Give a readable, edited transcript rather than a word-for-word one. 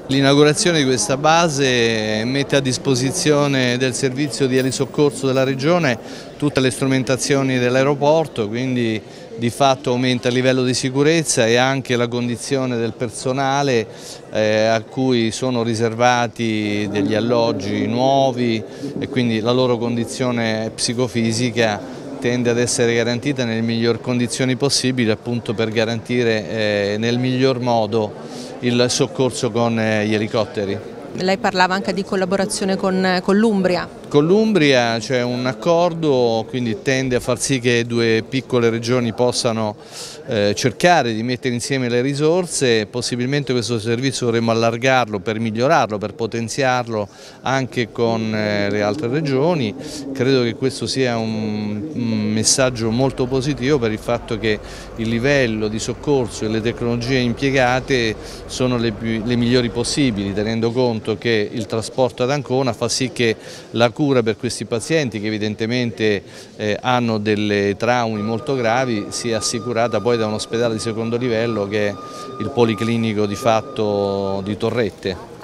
L'inaugurazione di questa base mette a disposizione del servizio di elisoccorso della Regione tutte le strumentazioni dell'aeroporto, quindi di fatto aumenta il livello di sicurezza e anche la condizione del personale a cui sono riservati degli alloggi nuovi e quindi la loro condizione psicofisica tende ad essere garantita nelle migliori condizioni possibili, appunto per garantire nel miglior modo il soccorso con gli elicotteri. Lei parlava anche di collaborazione con l'Umbria. Con l'Umbria c'è un accordo, quindi tende a far sì che due piccole regioni possano cercare di mettere insieme le risorse. Possibilmente questo servizio dovremmo allargarlo per migliorarlo, per potenziarlo anche con le altre regioni. Credo che questo sia un messaggio molto positivo per il fatto che il livello di soccorso e le tecnologie impiegate sono le migliori possibili, tenendo conto che il trasporto ad Ancona fa sì che la cura per questi pazienti che evidentemente hanno delle traumi molto gravi sia assicurata poi da un ospedale di secondo livello che è il Policlinico di fatto di Torrette.